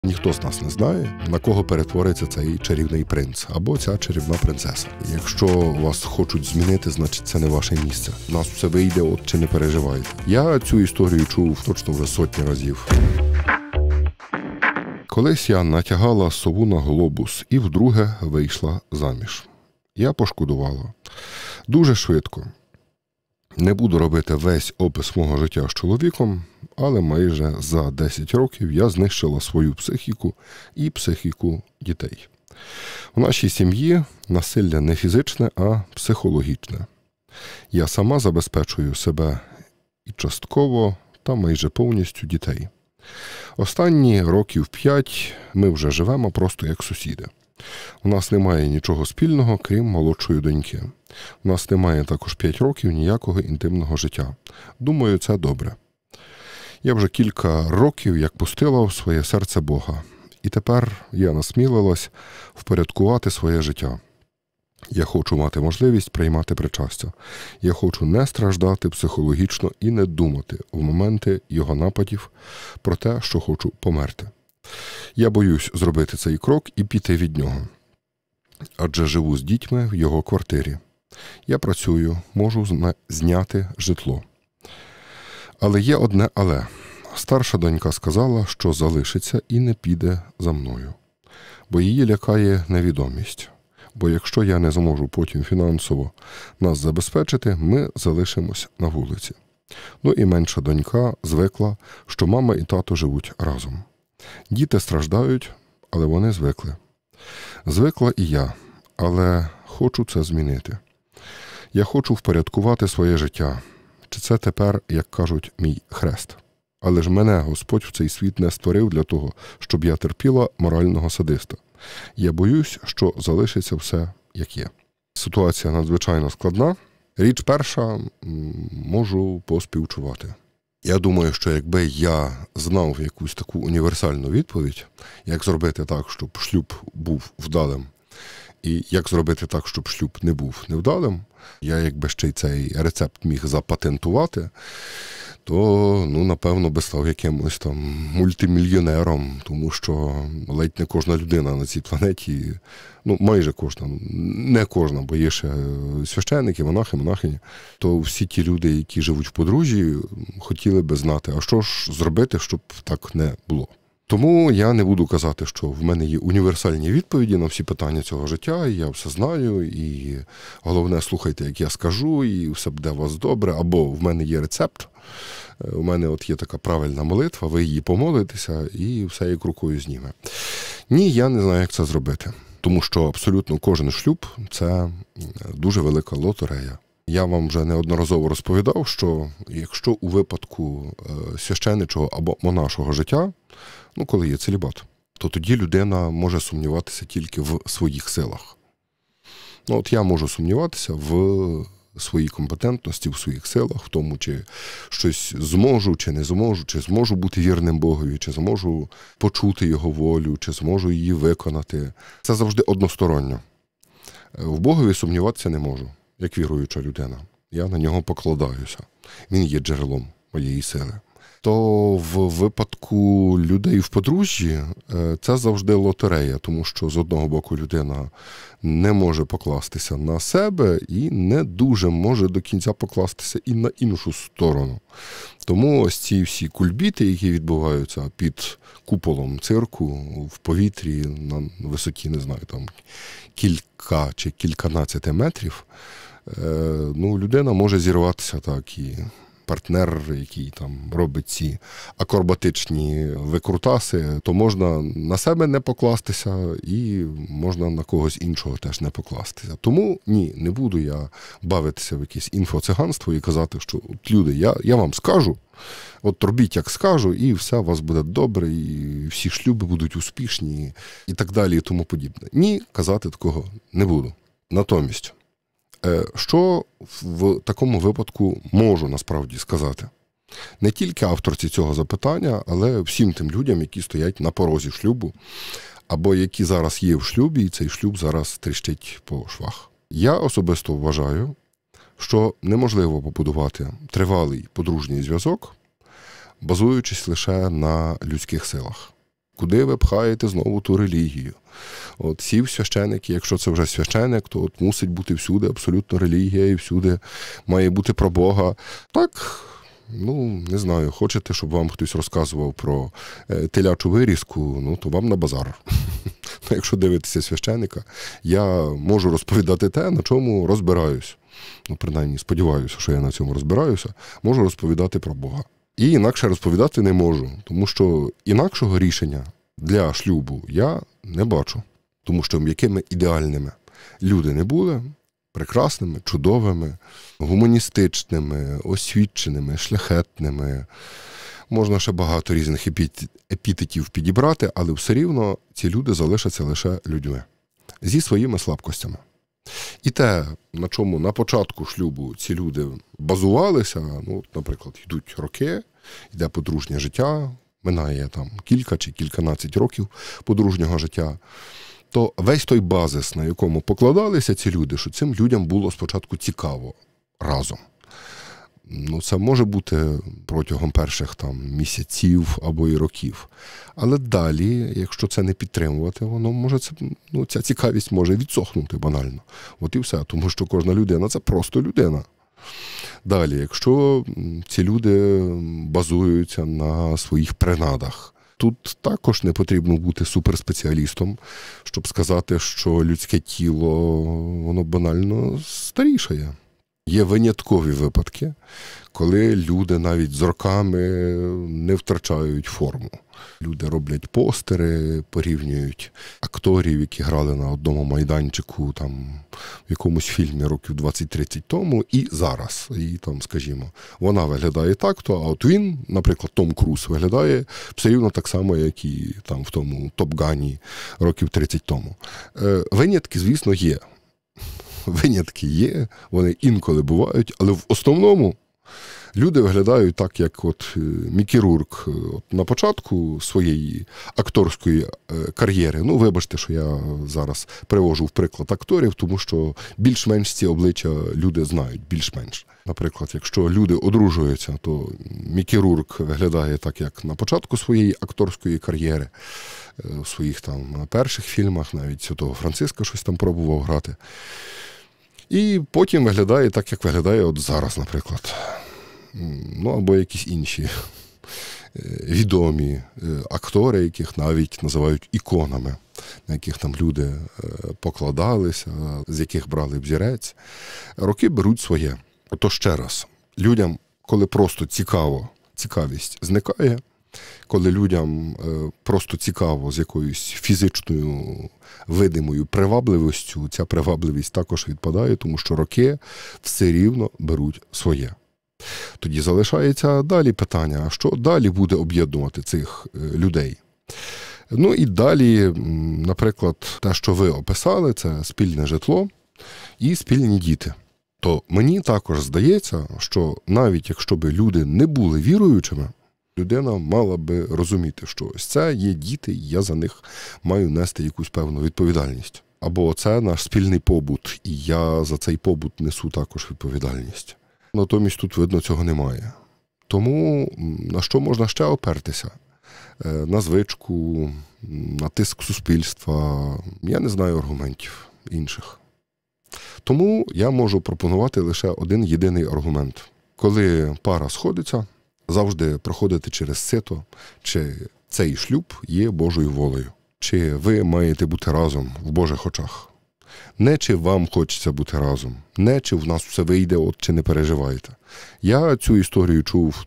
Ніхто з нас не знає, на кого перетвориться цей чарівний принц або ця чарівна принцеса. Якщо вас хочуть змінити, значить це не ваше місце. У нас все вийде, от чи не переживайте. Я цю історію чув точно вже сотні разів. Колись я натягала сову на глобус і вдруге вийшла заміж. Я пошкодувала. Дуже швидко. Не буду робити весь опис мого життя з чоловіком, але майже за 10 років я знищила свою психіку і психіку дітей. У нашій сім'ї насилля не фізичне, а психологічне. Я сама забезпечую себе і частково, та майже повністю дітей. Останні років 5 ми вже живемо просто як сусіди. У нас немає нічого спільного, крім молодшої доньки. У нас немає також 5 років ніякого інтимного життя. Думаю, це добре. Я вже кілька років як пустила в своє серце Бога. І тепер я насмілилась впорядкувати своє життя. Я хочу мати можливість приймати причастя. Я хочу не страждати психологічно і не думати в моменти його нападів про те, що хочу померти. Я боюсь зробити цей крок і піти від нього. Адже живу з дітьми в його квартирі. Я працюю, можу зняти житло. Але є одне але. Старша донька сказала, що залишиться і не піде за мною. Бо її лякає невідомість. Бо якщо я не зможу потім фінансово нас забезпечити, ми залишимось на вулиці. Ну і менша донька звикла, що мама і тато живуть разом. Діти страждають, але вони звикли. Звикла і я, але хочу це змінити. Я хочу впорядкувати своє життя. Чи це тепер, як кажуть, мій хрест? Але ж мене Господь в цей світ не створив для того, щоб я терпіла морального садиста. Я боюсь, що залишиться все, як є. Ситуація надзвичайно складна. Річ перша, можу поспівчувати. Я думаю, що якби я знав якусь таку універсальну відповідь, як зробити так, щоб шлюб був вдалим, і як зробити так, щоб шлюб не був невдалим, я якби ще й цей рецепт міг запатентувати, то, напевно, би став якимось там мультимільйонером, тому що ледь не кожна людина на цій планеті, майже кожна, не кожна, бо є ще священники, монахи, монахині, то всі ті люди, які живуть в подружжі, хотіли би знати, а що ж зробити, щоб так не було. Тому я не буду казати, що в мене є універсальні відповіді на всі питання цього життя, і я все знаю, і головне, слухайте, як я скажу, і все буде у вас добре, або в мене є рецепт, у мене от є така правильна молитва, ви її помолитеся, і все як рукою зніме. Ні, я не знаю, як це зробити, тому що абсолютно кожен шлюб – це дуже велика лотерея. Я вам вже неодноразово розповідав, що якщо у випадку священичого або монашого життя, коли є целібат, то тоді людина може сумніватися тільки в своїх силах. От я можу сумніватися в своїй компетентності, в своїх силах, в тому, чи щось зможу, чи не зможу, чи зможу бути вірним Богові, чи зможу почути Його волю, чи зможу її виконати. Це завжди односторонньо. В Богові сумніватися не можу, як віруюча людина. Я на нього покладаюся. Він є джерелом моєї сили. То в випадку людей в подружжі це завжди лотерея, тому що з одного боку людина не може покластися на себе і не дуже може до кінця покластися і на іншу сторону. Тому ось ці всі кульбіти, які відбуваються під куполом цирку, в повітрі, на висоті, не знаю, там кілька чи кільканадцяти метрів, людина може зірватися так і партнер, який там робить ці акробатичні викрутаси, то можна на себе не покластися і можна на когось іншого теж не покластися. Тому ні, не буду я бавитися в якесь інфоциганство і казати, що от люди, я вам скажу, от робіть, як скажу, і все у вас буде добре, і всі шлюби будуть успішні, і так далі, і тому подібне. Ні, казати такого не буду. Натомість, що в такому випадку можу насправді сказати? Не тільки авторці цього запитання, але всім тим людям, які стоять на порозі шлюбу, або які зараз є в шлюбі, і цей шлюб зараз тріщить по швах. Я особисто вважаю, що неможливо побудувати тривалий подружній зв'язок, базуючись лише на людських силах. куди ви пхаєте знову ту релігію? От сів священики, якщо це вже священик, то от мусить бути всюди абсолютно релігія, і всюди має бути про Бога. Так, не знаю, хочете, щоб вам хтось розказував про телячу вирізку, то вам на базар. Якщо дивитися священика, я можу розповідати те, на чому розбираюсь. Принаймні, сподіваюся, що я на цьому розбираюся, можу розповідати про Бога. І інакше розповідати не можу, тому що інакшого рішення для шлюбу я не бачу. Тому що якими ідеальними люди не були, прекрасними, чудовими, гуманістичними, освіченими, шляхетними. Можна ще багато різних епітетів підібрати, але все рівно ці люди залишаться лише людьми. Зі своїми слабкостями. І те, на чому на початку шлюбу ці люди базувалися, наприклад, йдуть роки, йде подружнє життя, минає там кілька чи кільканадцять років подружнього життя, то весь той базис, на якому покладалися ці люди, що цим людям було спочатку цікаво разом. Це може бути протягом перших місяців або і років. Але далі, якщо це не підтримувати, воно може, ця цікавість може відсохнути банально. От і все, тому що кожна людина – це просто людина. Далі, якщо ці люди базуються на своїх принадах, тут також не потрібно бути суперспеціалістом, щоб сказати, що людське тіло, воно банально старішає. Є виняткові випадки, коли люди навіть з роками не втрачають форму. Люди роблять постери, порівнюють акторів, які грали на одному майданчику в якомусь фільмі років 20-30 тому, і зараз. І скажімо, вона виглядає так-то, а от він, наприклад, Том Круз, виглядає все рівно так само, як і в тому Топ-Гані років 30 тому. Винятки, звісно, є. Винятки є, вони інколи бувають, але в основному люди виглядають так, як Мікі Рурк на початку своєї акторської кар'єри. Вибачте, що я зараз привожу в приклад акторів, тому що більш-менш ці обличчя люди знають, більш-менш. Наприклад, якщо люди одружуються, то Мікі Рурк виглядає так, як на початку своєї акторської кар'єри, в своїх перших фільмах, навіть Святого Франциска щось пробував грати. І потім виглядає так, як виглядає от зараз, наприклад. Або якісь інші відомі актори, яких навіть називають іконами, на яких люди покладалися, з яких брали взірець. Роки беруть своє. То ще раз, людям, коли просто цікавість зникає, коли людям просто цікаво з якоюсь фізичною видимою привабливістю, ця привабливість також відпадає, тому що роки все рівно беруть своє. Тоді залишається далі питання, а що далі буде об'єднувати цих людей? І далі, наприклад, те, що ви описали, це спільне житло і спільні діти. То мені також здається, що навіть якщо б люди не були віруючими, людина мала би розуміти, що ось це є діти, і я за них маю нести якусь певну відповідальність. Або це наш спільний побут, і я за цей побут несу також відповідальність. Натомість тут, видно, цього немає. Тому на що можна ще опертися? На звичку, на тиск суспільства. Я не знаю аргументів інших. Тому я можу пропонувати лише один єдиний аргумент. Коли пара сходиться, завжди проходити через сито, чи цей шлюб є Божою волею. Чи ви маєте бути разом в Божих очах. Не чи вам хочеться бути разом, не чи в нас все вийде, чи не переживаєте. Я цю історію чув,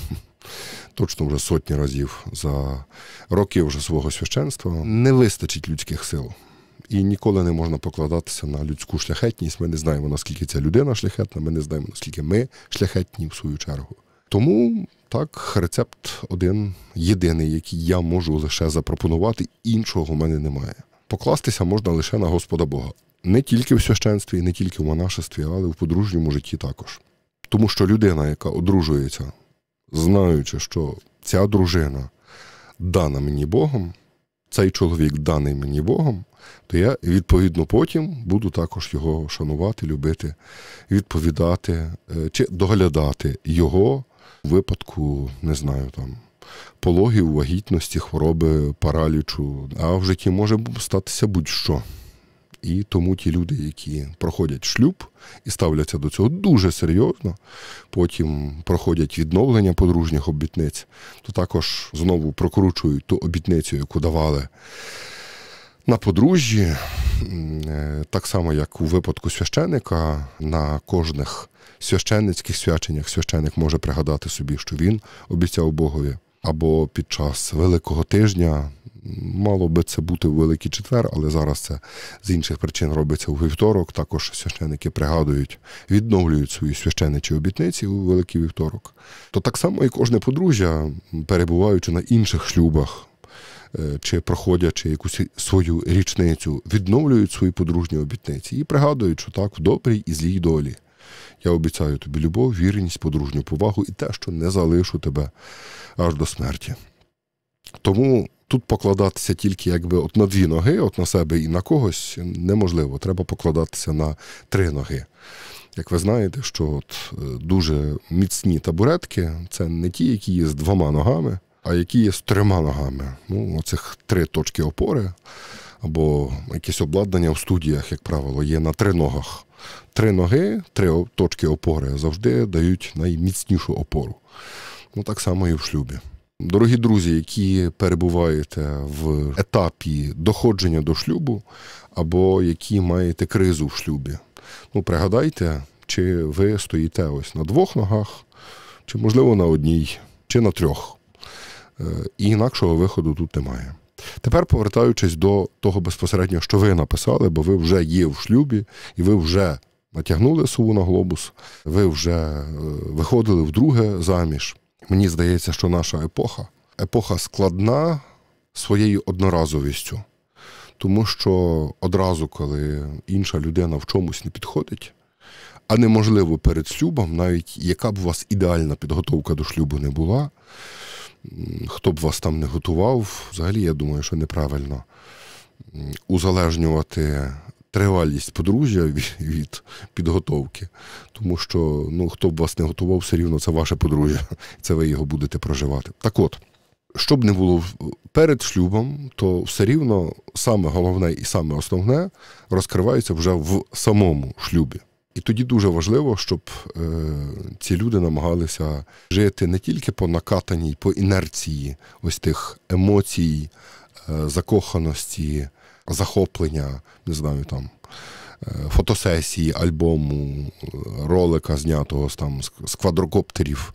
точно вже сотні разів за роки вже свого священства. Не вистачить людських сил. І ніколи не можна покладатися на людську шляхетність. Ми не знаємо, наскільки ця людина шляхетна, ми не знаємо, наскільки ми шляхетні в свою чергу. Тому, так, рецепт один, єдиний, який я можу лише запропонувати, іншого в мене немає. Покластися можна лише на Господа Бога. Не тільки в священстві, не тільки в монашестві, але в подружньому житті також. Тому що людина, яка одружується, знаючи, що ця дружина дана мені Богом, цей чоловік даний мені Богом, то я, відповідно, потім буду також його шанувати, любити, відповідати чи доглядати його в випадку, не знаю, пологів, вагітності, хвороби, паралічу, а в житті може статися будь-що. І тому ті люди, які проходять шлюб і ставляться до цього дуже серйозно, потім проходять відновлення подружніх обітниць, то також знову прокручують ту обітницю, яку давали на подружжі, так само, як у випадку священика, на кожних священницьких свяченнях священик може пригадати собі, що він обіцяв Богові. Або під час Великого тижня, мало би це бути в Великий четвер, але зараз це з інших причин робиться у вівторок, також священики пригадують, відновлюють свої священичі обітниці у Великий вівторок. То так само і кожне подружжя, перебуваючи на інших шлюбах, чи проходячи якусь свою річницю, відновлюють свої подружні обітниці і пригадують, що так, в добрій і злій долі. Я обіцяю тобі любов, вірність, подружню повагу і те, що не залишу тебе аж до смерті. Тому тут покладатися тільки якби от на дві ноги, от на себе і на когось неможливо. Треба покладатися на три ноги. Як ви знаєте, що от дуже міцні табуретки – це не ті, які є з двома ногами, а які є з трьома ногами. Ну, оцих три точки опори або якесь обладнання в студіях, як правило, є на три ногах. Три ноги, три точки опори завжди дають найміцнішу опору. Ну, так само і в шлюбі. Дорогі друзі, які перебуваєте в етапі доходження до шлюбу, або які маєте кризу в шлюбі, ну, пригадайте, чи ви стоїте ось на двох ногах, чи, можливо, на одній, чи на трьох. І інакшого виходу тут немає. Тепер, повертаючись до того безпосередньо, що ви написали, бо ви вже є в шлюбі, і ви вже натягнули сову на глобус, ви вже виходили вдруге заміж. Мені здається, що наша епоха складна своєю одноразовістю. Тому що одразу, коли інша людина в чомусь не підходить, а неможливо перед шлюбом, навіть яка б у вас ідеальна підготовка до шлюбу не була, хто б вас там не готував, взагалі, я думаю, що неправильно узалежнювати тривалість подружжя від підготовки. Тому що, ну, хто б вас не готував, все рівно це ваше подружжя, це ви його будете проживати. Так от, що б не було перед шлюбом, то все рівно саме головне і саме основне розкривається вже в самому шлюбі. І тоді дуже важливо, щоб ці люди намагалися жити не тільки по накатаній, по інерції ось тих емоцій, закоханості, захоплення, не знаю, там, фотосесії, альбому, ролика знятого з квадрокоптерів,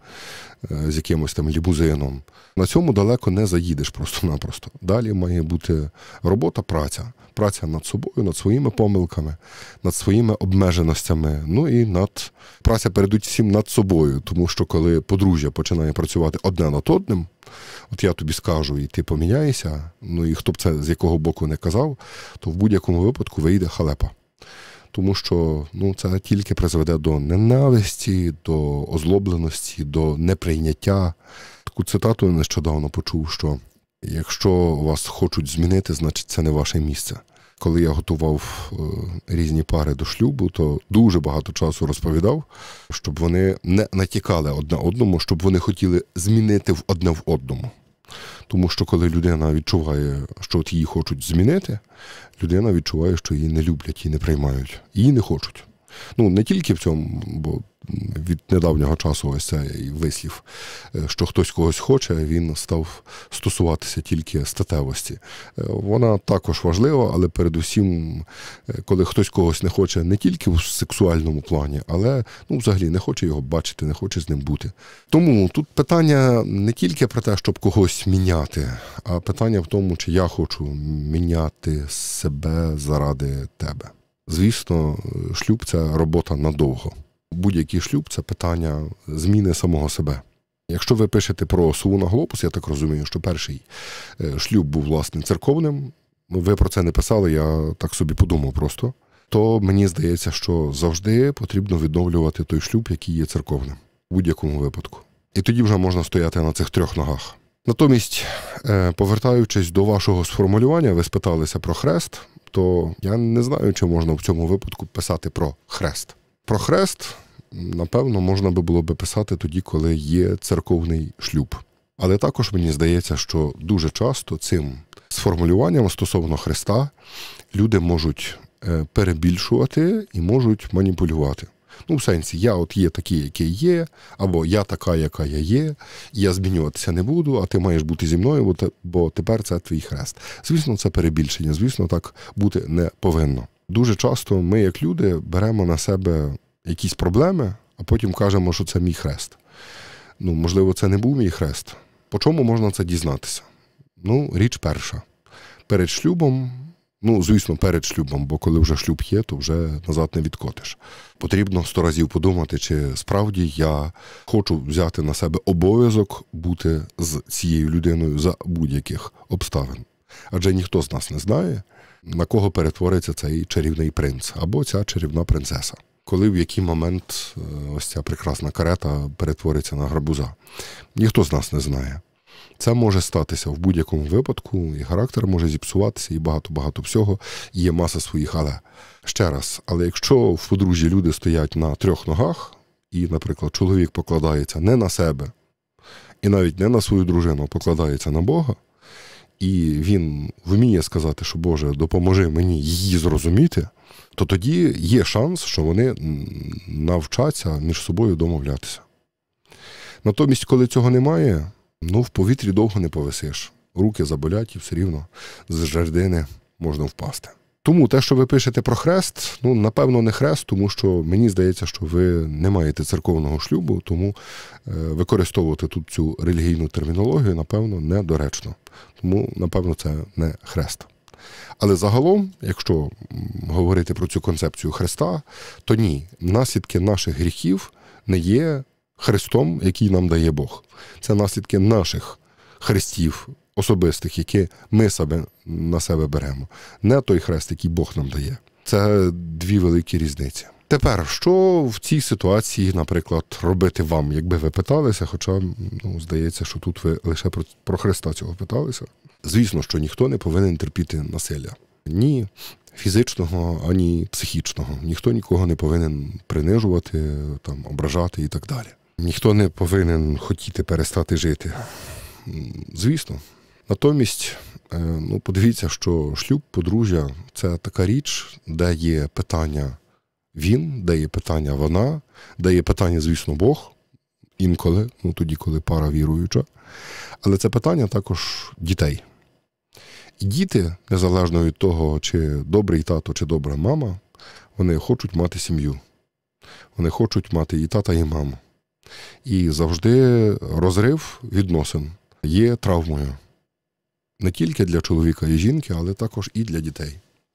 з якимось там лімузином. На цьому далеко не заїдеш просто-напросто. Далі має бути робота, праця. Праця над собою, над своїми помилками, над своїми обмеженостями, ну і праця передусім над собою. Тому що коли подружжя починає працювати одне над одним, от я тобі скажу, і ти поміняєшся, ну і хто б це з якого боку не казав, то в будь-якому випадку вийде халепа. Тому що, ну, це тільки призведе до ненависті, до озлобленості, до неприйняття. Таку цитату я нещодавно почув, що якщо вас хочуть змінити, значить це не ваше місце. Коли я готував різні пари до шлюбу, то дуже багато часу розповідав, щоб вони не натякали одне одному, щоб вони хотіли змінити одне в одному. Тому що коли людина відчуває, що от її хочуть змінити, людина відчуває, що її не люблять і не приймають. Її не хочуть. Ну, не тільки в цьому, бо від недавнього часу ось цей вислів, що хтось когось хоче, він став стосуватися тільки статевості. Вона також важлива, але передусім, коли хтось когось не хоче не тільки в сексуальному плані, але, ну, взагалі не хоче його бачити, не хоче з ним бути. Тому тут питання не тільки про те, щоб когось міняти, а питання в тому, чи я хочу міняти себе заради тебе. Звісно, шлюб – це робота надовго. Будь-який шлюб – це питання зміни самого себе. Якщо ви пишете про сову на глобус, я так розумію, що перший шлюб був, власне, церковним, ви про це не писали, я так собі подумав просто, то мені здається, що завжди потрібно відновлювати той шлюб, який є церковним, у будь-якому випадку. І тоді вже можна стояти на цих трьох ногах. Натомість, повертаючись до вашого сформулювання, ви спиталися про хрест, то я не знаю, чи можна в цьому випадку писати про хрест. Про хрест, напевно, можна би було би писати тоді, коли є церковний шлюб. Але також мені здається, що дуже часто цим сформулюванням стосовно Христа люди можуть перебільшувати і можуть маніпулювати. Ну, в сенсі, я от є такий, який є, або я така, яка я є, і я змінюватися не буду, а ти маєш бути зі мною, бо тепер це твій хрест. Звісно, це перебільшення, звісно, так бути не повинно. Дуже часто ми, як люди, беремо на себе якісь проблеми, а потім кажемо, що це мій хрест. Ну, можливо, це не був мій хрест. По чому можна це дізнатися? Ну, річ перша. Перед шлюбом, звісно, перед шлюбом, бо коли вже шлюб є, то вже назад не відкотиш. Потрібно 100 разів подумати, чи справді я хочу взяти на себе обов'язок бути з цією людиною за будь-яких обставин. Адже ніхто з нас не знає, на кого перетвориться цей чарівний принц або ця чарівна принцеса. Коли в який момент ось ця прекрасна карета перетвориться на гарбуза. Ніхто з нас не знає. Це може статися в будь-якому випадку, і характер може зіпсуватися, і багато-багато всього, і є маса своїх але. Ще раз, але якщо в подружжі люди стоять на 3 ногах, і, наприклад, чоловік покладається не на себе, і навіть не на свою дружину, а покладається на Бога, і він вміє сказати, що «Боже, допоможи мені її зрозуміти», то тоді є шанс, що вони навчаться між собою домовлятися. Натомість, коли цього немає, в повітрі довго не повисиш. Руки заболять і все рівно з жердини можна впасти. Тому те, що ви пишете про хрест, напевно, не хрест, тому що мені здається, що ви не маєте церковного шлюбу, тому використовувати тут цю релігійну термінологію, напевно, недоречно. Тому, напевно, це не хрест. Але загалом, якщо говорити про цю концепцію хреста, то ні, наслідки наших гріхів не є хрестом, який нам дає Бог. Це наслідки наших хрестів особистих, які ми на себе беремо. Не той хрест, який Бог нам дає. Це 2 великі різниці. Тепер, що в цій ситуації, наприклад, робити вам, якби ви питалися, хоча, здається, що тут ви лише про Христа цього питалися. Звісно, що ніхто не повинен терпіти насилля. Ні фізичного, ані психічного. Ніхто нікого не повинен принижувати, ображати і так далі. Ніхто не повинен хотіти перестати жити. Звісно. Натомість, подивіться, що шлюб, подружжя – це така річ, де є питання він, де є питання вона, де є питання, звісно, Бог, інколи, тоді, коли пара віруюча. Але це питання також дітей. І діти, незалежно від того, чи добрий тато, чи добра мама, вони хочуть мати сім'ю. Вони хочуть мати і тата, і маму. І завжди розрив відносин є травмою. Не тільки для чоловіка і жінки, але також і для дітей.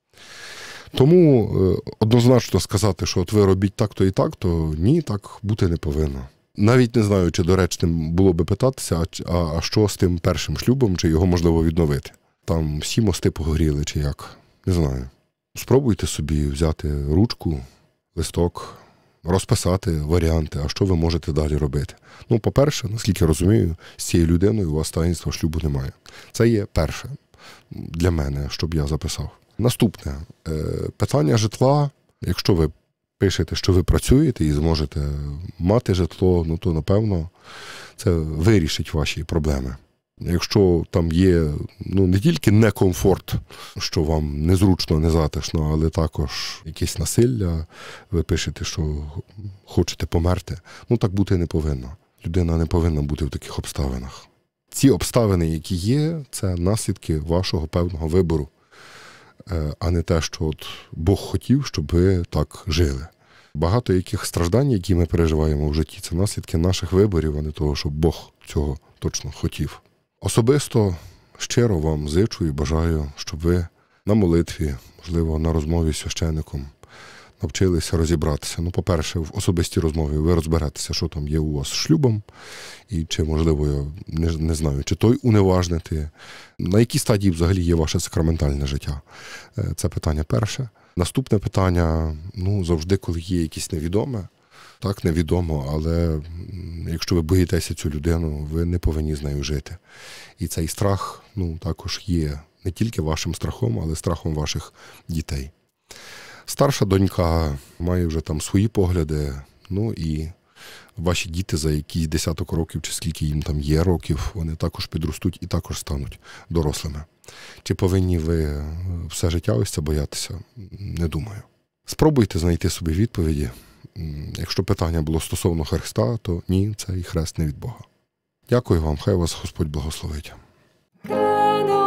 Тому однозначно сказати, що от ви робіть так-то і так-то, ні, так бути не повинно. Навіть не знаю, чи доречним було би питатися, а що з тим першим шлюбом, чи його можливо відновити. Там всі мости погоріли, чи як. Не знаю. Спробуйте собі взяти ручку, листок, розписати варіанти, а що ви можете далі робити. По-перше, наскільки розумію, з цією людиною у вас таїнства шлюбу немає. Це є перше для мене, щоб я записав. Наступне. Питання житла. Якщо ви пишете, що ви працюєте і зможете мати житло, то, напевно, це вирішить ваші проблеми. Якщо там є не тільки некомфорт, що вам незручно, незатишно, але також якесь насилля, ви пишете, що хочете померти, так бути не повинно. Людина не повинна бути в таких обставинах. Ці обставини, які є, це наслідки вашого певного вибору, а не те, що Бог хотів, щоб ви так жили. Багато яких страждань, які ми переживаємо в житті, це наслідки наших виборів, а не того, щоб Бог цього точно хотів. Особисто щиро вам зичу і бажаю, щоб ви на молитві, можливо, на розмові з священником навчилися розібратися. По-перше, в особистій розмові ви розберетеся, що там є у вас з шлюбом, і чи, можливо, я не знаю, чи той уневажнити, на якій стадії взагалі є ваше сакраментальне життя. Це питання перше. Наступне питання, завжди, коли є якесь невідоме, так, невідомо, але якщо ви боїтеся цю людину, ви не повинні з нею жити. І цей страх, також є не тільки вашим страхом, але страхом ваших дітей. Старша донька має вже там свої погляди, і ваші діти за якісь десяток років, чи скільки їм там є років, вони також підростуть і також стануть дорослими. Чи повинні ви все життя ось це боятися? Не думаю. Спробуйте знайти собі відповіді. Якщо питання було стосовно Христа, то ні, цей хрест не від Бога. Дякую вам, хай вас Господь благословить.